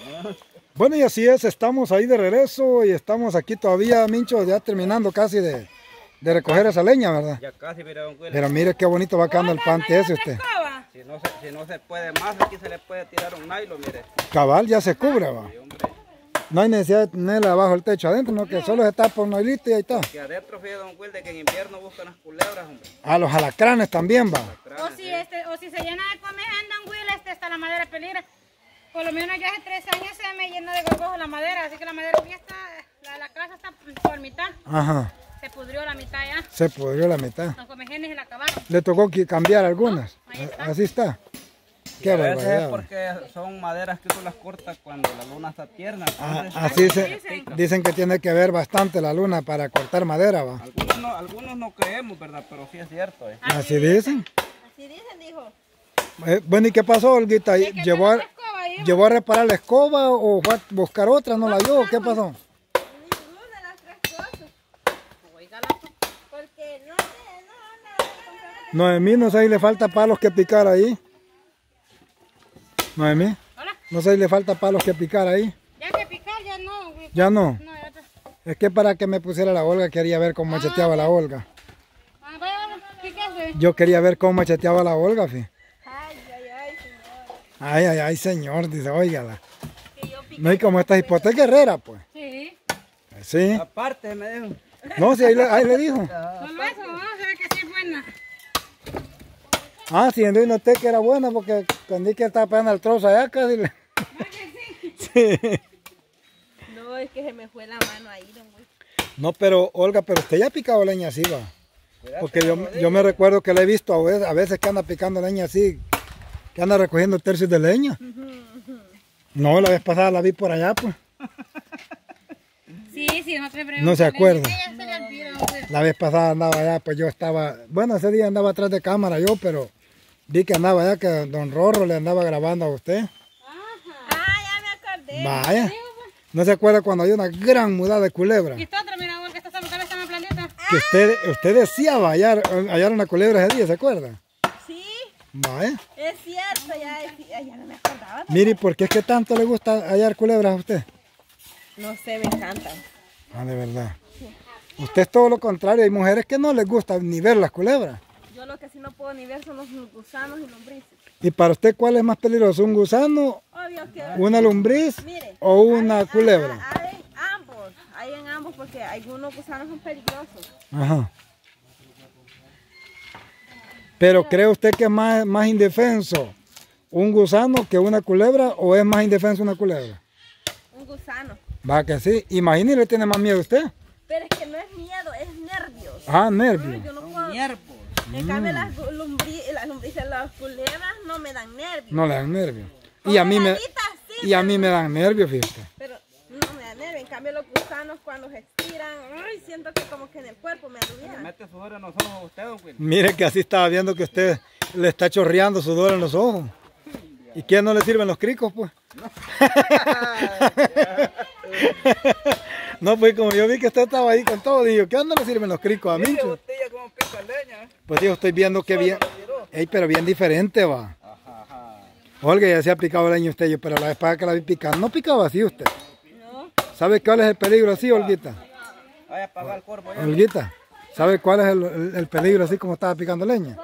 Bueno, y así es, estamos ahí de regreso y estamos aquí todavía, Mincho, ya terminando casi de recoger esa leña, ¿verdad? Ya casi, mira, don Willy. Pero mire qué bonito va quedando el pante ese usted. Si no se puede más, aquí se le puede tirar un nylon, mire. Cabal, ya se cubre, va. Sí, hombre. No hay necesidad de tenerla abajo el techo adentro, no, que solo se tapa un hilito y ahí está. Que adentro, fíjate, don Willy, de que en invierno buscan las culebras, hombre. A los alacranes también, va. O si se llena de comején, don Will, hasta la madera peligra. Por lo menos ya hace 3 años se me llena de gorgojos la madera, así que la madera ya está, la casa está por mitad. Ajá. Se pudrió la mitad ya. Se pudrió la mitad. Los comejenes se la acabaron. Le tocó cambiar algunas. No, ahí está. Así está. Qué A veces barbaridad. es porque son maderas que uno las corta cuando la luna está tierna. Así dicen que tiene que ver bastante la luna para cortar madera, va. Algunos no creemos, ¿verdad? Pero sí es cierto. Así dicen. Así dicen, dijo. Bueno, ¿y qué pasó, Olguita? ¿Llevó a reparar la escoba o fue a buscar otra? ¿No la halló? ¿Qué pasó? Ninguna de las 3 cosas. Oígala. Porque no sé, Noemí, no sé si le falta palos que picar ahí. Noemí, Hola. no sé si le falta palos que picar ahí. Ya que picar, ya no. Güey. ¿Ya no? No, ya está. Es que para que me pusiera la Olga quería ver cómo macheteaba la Olga. Ah, vaya, píquese. Yo quería ver cómo macheteaba la Olga, fi. ay, señor. Ay, señor, dice, óigala. Que yo piqué. No, y como esta hipoteca herrera, pues. Sí. Sí. Aparte, me dijo. No, sí, ahí le dijo. Solo eso, vamos a ver que sí es buena. Ah, sí, yo noté que era buena porque cuando vi que estaba pegando el trozo allá casi le... Sí. No, es que se me fue la mano ahí, don Will. No, pero Olga, pero usted ya ha picado leña así, va. Porque yo me recuerdo que la he visto a veces que anda picando leña así, que anda recogiendo tercios de leña. No, la vez pasada la vi por allá, pues. Sí, nosotros No se acuerda. Ya se le olvida, hombre. La vez pasada andaba allá, pues yo estaba, bueno, ese día andaba atrás de cámara yo, pero vi que andaba allá, que don Rorro le andaba grabando a usted. Ah, ya me acordé. Vaya. ¿No se acuerda cuando hay una gran mudada de culebra? Y esta otra, mira, que esta cabeza me planeta. Que usted decía hallar una culebra ese día, ¿se acuerda? Sí, Vaya. es cierto, ya no me acordaba. Mire, ¿por qué es que tanto le gusta hallar culebras a usted? No sé, me encantan. Ah, de verdad. Usted es todo lo contrario, hay mujeres que no les gusta ni ver las culebras. Yo lo que sí no puedo ni ver son los gusanos y lombrices. ¿Y para usted cuál es más peligroso, un gusano, Obvio que... una lombriz Mire, o una culebra? Hay en ambos porque algunos gusanos son peligrosos. Ajá. Pero ¿cree usted que es más indefenso un gusano que una culebra o es más indefenso una culebra? Un gusano. Va que sí. Imagínese, ¿le tiene más miedo usted? Pero es que no es miedo, es nervios. Ah, nervios. Yo no puedo... Nierpos. En cambio las lombrices, las culebras no me dan nervios. No le dan nervios. Y a mí me, Sí, y a mí me dan nervios, fíjate. pero no me dan nervios. En cambio los gusanos cuando se estiran, ay, siento que como que en el cuerpo me arruinan. Mete sudor en los ojos a usted, don Willy. Mire que así estaba viendo que usted le está chorreando sudor en los ojos. ¿Y quién no le sirven los cricos, pues? No, pues como yo vi que usted estaba ahí con todo, digo, ¿qué no le sirven los cricos a Mire, Mincho? botella como pica leña. Pues digo, estoy viendo que bien, pero bien diferente va. Ajá. Olga, ya se ha picado leña usted, pero la vez pasada que la vi picar, no picaba así usted. No. ¿Sabe cuál es el peligro así, Olguita? Vaya a apagar el corvo ya. Olguita, ¿sabe cuál es el peligro así como estaba picando leña?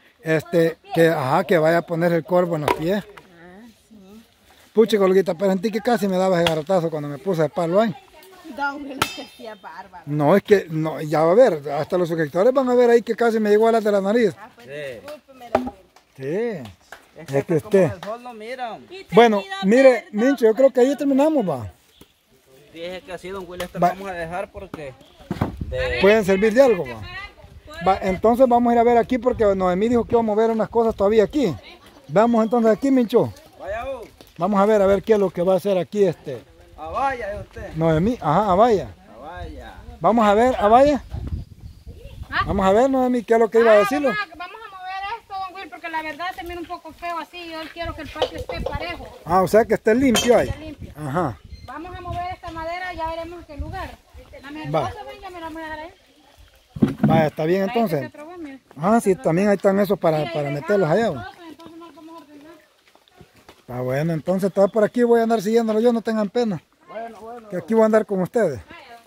Que vaya a poner el corvo en los pies. Pucha, Olguita, pero sentí que casi me daba ese garrotazo cuando me puse el palo ahí. Don Will, que sí es bárbaro. No, es que, no, ya va a ver, hasta los suscriptores van a ver ahí que casi me llegó a las de la nariz. Ah, pues Sí. discúlpeme, don Will. Sí. Es que usted- como el sol no mira. Bueno, mire, Mincho, yo creo que ahí terminamos, va. Dije que así, don Willy, esto Va. lo vamos a dejar porque... Pueden servir de algo, va. Va, entonces vamos a ir a ver aquí porque Noemí dijo que íbamos a ver unas cosas todavía aquí. Vamos entonces aquí, Mincho. Vaya, Vamos a ver qué es lo que va a hacer aquí vaya de usted. Noemí. Ajá, vaya. Vaya. Vamos a ver, vaya. Vamos a ver, Noemí, qué es lo que iba a decirlo. Vamos a mover esto, don Will, porque la verdad se mira un poco feo así. Yo quiero que el patio esté parejo, Ah, o sea que esté limpio ahí. esté limpio. Ajá. Vamos a mover esta madera, ya veremos qué lugar. Dame el Va. vaso, ven, ya me la voy a dejar ahí. Vaya, está bien Trae ese entonces. otro, ven, mira. Mira, Ah, sí, también ahí están esos para y dejamos meterlos allá. Va. los trozos, entonces no los vamos a ordenar. Vamos a mover esta madera, ya veremos qué lugar. Vamos a mover esta madera, ya veremos qué lugar. Vamos a mover esta madera, ya veremos qué lugar. Ah, sí, también ahí están esos para meterlos allá. Va. Está bueno, entonces todo por aquí voy a andar siguiéndolo yo, no tengan pena. Bueno. Que aquí voy a andar con ustedes.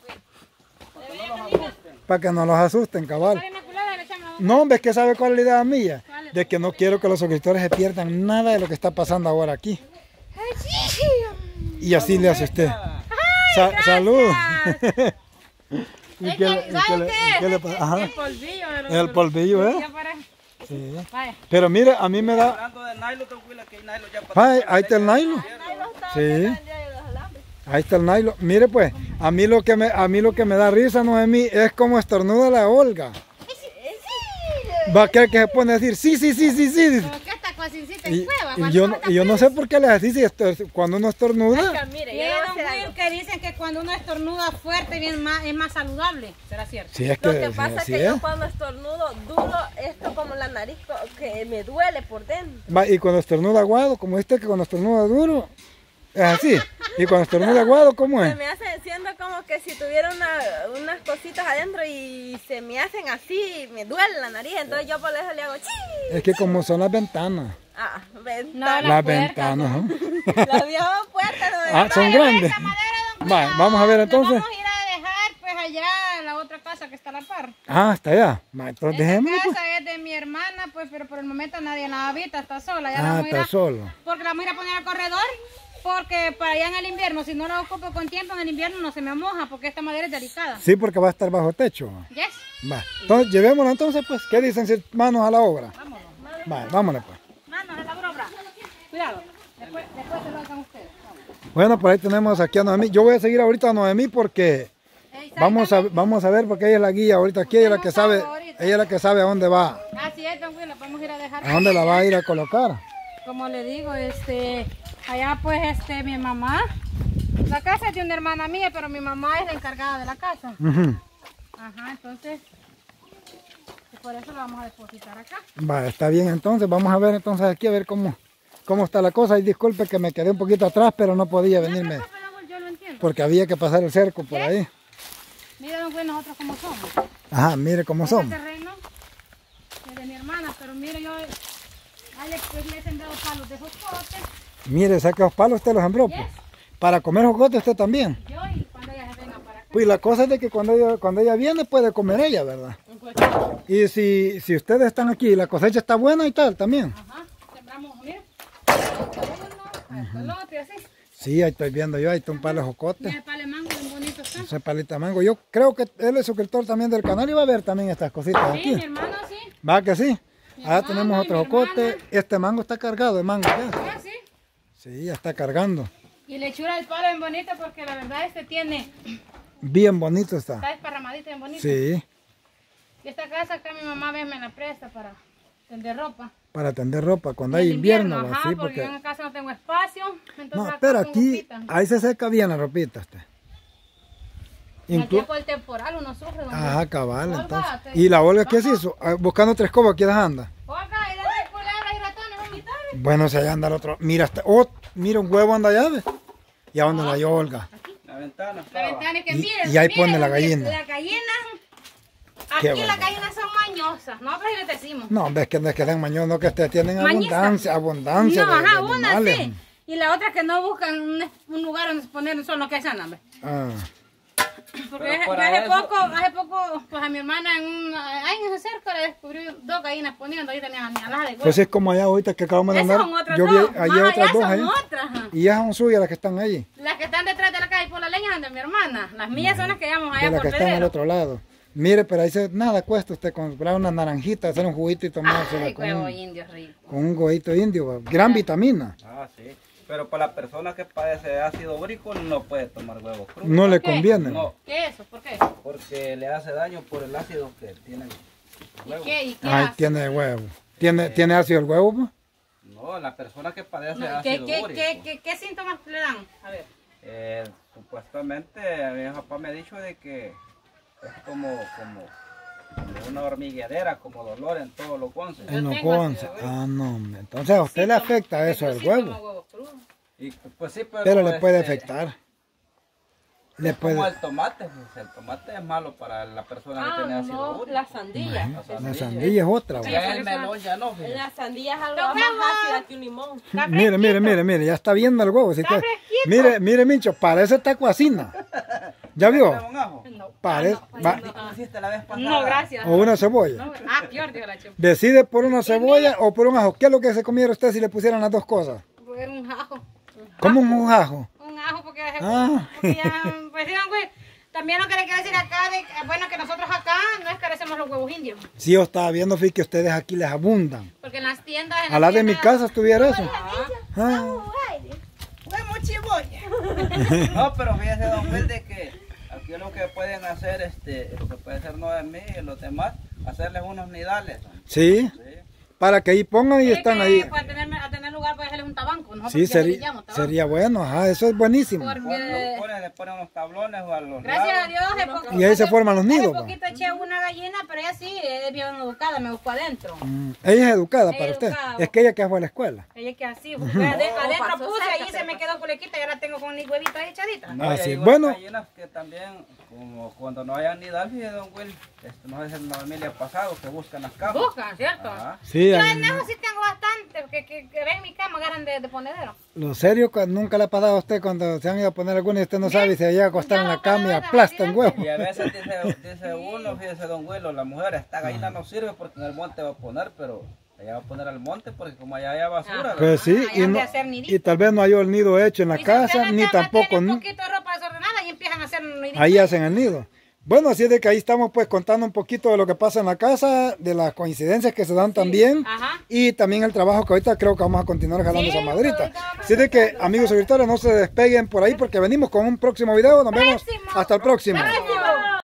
Para que no los asusten, cabal. No, hombre, es que sabe cuál es la idea mía. De que no quiero que los suscriptores se pierdan nada de lo que está pasando ahora aquí. Y así le hace usted. Salud. ¿Y qué le pasa? Ajá. El polvillo. El polvillo, ¿eh? Sí. Pero mire, a mí me da... Hablando de nylon, don Willa, que hay nylon ya Ay, ahí está el nylon. Sí. Ahí está el nylon. Mire pues, a mí lo que me da risa, Noemí, es como estornuda la Olga. Va a querer que se pone a decir sí. Como que esta cosincita en cueva. Y yo no sé por qué le así si cuando uno estornuda. Mire, Y yo le voy a don decir Will algo. que dicen que cuando uno estornuda fuerte es más saludable. ¿Será cierto? Sí, es Lo que que pasa es sí, que yo cuando estornudo duro, esto como la nariz que me duele por dentro. Va, y cuando estornuda aguado, como este que cuando estornuda duro, es así. Y cuando estornuda aguado, ¿cómo es? Se me hace, siento como que si tuviera unas cositas adentro y se me hacen así, me duele la nariz, entonces yo por eso le hago chi. Es que como son las ventanas. Ah, No, ventana. Las puertas, ventanas, ¿no? La vieja puerta no me Ah, son grandes. Va, vamos a ver entonces. Vamos a ir a dejar pues allá en la otra casa que está a la par. Ah, hasta allá. Va, entonces Esta dejémoslo, pues. casa es de mi hermana, pues, pero por el momento nadie la habita, está sola. Ya la Ah, vamos a ir está a- solo. Porque la vamos a ir a poner al corredor, porque para allá en el invierno, si no la ocupo con tiempo, en el invierno no se me moja, porque esta madera es delicada. Sí, porque va a estar bajo techo. ¿Yes? Va. Entonces, llevémoslo entonces, pues. ¿Qué dicen si manos a la obra? Vámonos. Va, vámonos, pues. Manos en la obra. Cuidado, después se lo hagan ustedes. Vamos. Bueno, por ahí tenemos aquí a Noemí. Yo voy a seguir ahorita a Noemí porque vamos a ver porque ella es la guía ahorita aquí, ella es la que sabe, ella es la que sabe a dónde va, Así es, don Will, la vamos a ir a dejar. a dónde la va a ir a colocar. Como le digo, allá pues mi mamá, la casa es de una hermana mía, pero mi mamá es la encargada de la casa. Ujú. Ajá, entonces, por eso lo vamos a depositar acá. Va, está bien entonces, vamos a ver entonces aquí a ver cómo está la cosa. Y disculpe que me quedé un poquito atrás, pero no podía venirme Yo lo entiendo. porque había que pasar el cerco por ahí. Mira, don Will, nosotros como somos. Ajá, mire cómo Este somos. terreno es de mi hermana, pero mire, yo le he sembrado palos de jocote. Mire, saque los palos, usted los sembró, pues. Para comer jocote usted también. Yo y cuando ella se venga para acá. Pues la cosa es de que cuando ella viene puede comer ella, ¿verdad? Y si ustedes están aquí y la cosecha está buena y tal también. Ajá, sembramos, mira. Uno, el otro y así. Sí, ahí estoy viendo yo, ahí está un palo de jocote. Mira el palo de mango, bien bonito está. Ese palito de mango. Yo creo que él es suscriptor también del canal y va a ver también estas cositas Sí, aquí. mi hermano sí. ¿Va que sí? Mi Ah, hermano tenemos y otro mi jocote. hermana. Este mango está cargado de mango ya. Ah, sí. Sí, ya está cargando. Y le hechura el palo bien bonito porque la verdad tiene, Bien bonito está. está desparramadito bien bonito. Sí, Y esta casa acá mi mamá me la presta para tender ropa. para tender ropa cuando En hay el invierno. ajá, Así, porque yo en porque... la casa no tengo espacio. Entonces No, acá pero pongo aquí, ropita. ahí se seca bien la ropita. Usted. Y aquí Inclu- por el temporal uno sufre. don Ajá, Luis. cabal, Olga, entonces. te- ¿Y la Olga qué se Vamos. hizo? Ah, buscando tres cobas, ¿quiénes anda? Olga, y dale culebras y ratones, vomitaron. Bueno, si allá anda el otro. Mira, mira un huevo anda allá, ¿ves? ¿Y a dónde la halló Olga? La ventana La estaba. ventana es que Y- miren. y ahí miren, pone la don Luis, gallina. Las gallinas, Qué aquí las bárbaro. gallinas son mañosas. Nosotros sí les decimos. No, ves que no es que sean mañosos, no que ustedes tienen Mañistas. abundancia No, de ajá, una animales. sí. Y la otra que no buscan un lugar donde poner un solo que es hambre. Ah, Porque Pero yo para hace eso- poco, pues a mi hermana ahí en ese cerco le descubrí dos gallinas poniendo, ahí tenían añaladas de huevo. pues es como allá ahorita que acabamos de Esas andar. son otras Yo vi dos, allá más allá otras dos son ahí. otras. Ajá. Y esas son suyas las que están ahí. Las que están detrás de la calle por la leña son de mi hermana. Las mías son las que llevamos De allá las por que están al Pedrero. otro lado. Mire, pero ahí nada cuesta usted comprar una naranjita, hacer un juguito y tomársela Ay, con, huevo indio rico. con un huevito indio. Va. Gran vitamina. Ah, sí. Pero para la persona que padece ácido úrico no puede tomar huevos crudos. No le qué? conviene. No, ¿Qué es eso? ¿Por qué? porque le hace daño por el ácido que tiene el ¿Y huevo. qué? ¿Y qué Ay, hace? tiene huevo. ¿Tiene ácido el huevo? Pues? No, la persona que padece No, ácido úrico. ¿Qué síntomas le dan? A ver. Supuestamente mi papá me ha dicho de que es como una hormiguedera, como dolor en todos los once. En los tengo ácido once. úrico. Ah, no, hombre. Entonces a usted le afecta eso el Sí, como huevo. huevos crudos. Y pues sí, pero, Pero le puede este, afectar. Le Es como puede... el tomate, pues, el tomate es malo para la persona que tiene ácido no, úrico. la sandía. La sandía es otra. Ya el melón ya no, fíjate. La sandía es algo Los más huevos. ácida que un limón. Mire, ya está viendo el huevo. ¿Sí? Está fresquito. Mire, Mincho, parece tacuacina. ¿Ya vio? ¿Un ajo? No. Parece... ¿Cómo hiciste la vez pasada? No, gracias. O una cebolla. No, peor, dijo la chupa. Decide por una cebolla o por un ajo. ¿Qué es lo que se comiera usted si le pusieran las dos cosas? Era un ajo. ¿Cómo un ajo? Un ajo porque, Ah. porque ya, pues sí, güey. También lo que le quiero decir acá, bueno, que nosotros acá no es que carecemos los huevos indios. Sí, yo estaba viendo, fíjate, que ustedes aquí les abundan. Porque en las tiendas... A la de mi casa estuviera eso. Ah. ¡Huevo chiboya! No, pero fíjese, don Will, de que aquí lo que pueden hacer, lo que puede hacer Noemí y los demás, hacerles unos nidales. ¿No? Sí, Sí. para que ahí pongan y están ahí. Para tener lugar para hacerles un tabanco. Nosotros Sí, ya le llamamos tabanco. sería bueno, ajá, eso es buenísimo. Porque, Le ponen unos tablones o a los gracias a lados. Dios, Y ahí se forman los nidos, Hace va. poquito eché una gallina, pero ella sí es bien educada, me buscó adentro. Ella es educada Ella para es usted. educada. Es que ella que fue a la escuela. Ella que así, fue adentro pasó puse, cerca, ahí se me quedó culequita y ahora tengo con mis huevitas echaditas. No, y Así, hay bueno. gallinas que también, como cuando no hayan nidal, fíjese, don Will, no es en la familia pasado que buscan las camas. Buscan, ¿cierto? Ajá. Sí, Yo en eso sí tengo bastante, que ven mi cama, agarran de ponedero. lo serio, nunca le ha pasado a usted cuando se han ido a poner alguna y usted no sabe y se llega a acostar en la cama y aplasta un huevo. Y a veces dice uno, fíjese, don Will, o la mujer, esta gallina no sirve porque en el monte va a poner, pero allá va a poner al monte porque como allá hay basura. Ajá. ¿verdad? Pues sí, Ahí y, han de no- hacer nidito. y tal vez no hay el nido hecho en la Y si casa, usted ni la cama tampoco tiene un poquito de ropa desordenada y empiezan a hacer nidito. ahí hacen el nido. Bueno, así es de que ahí estamos pues contando un poquito de lo que pasa en la casa, de las coincidencias que se dan también Ajá. y también el trabajo que ahorita creo que vamos a continuar jalando Sí, esa maderita. ahorita vamos a Así es de que amigos suscriptores no se despeguen por ahí porque venimos con un próximo video. Nos vemos Próximo. hasta el próximo. Bye.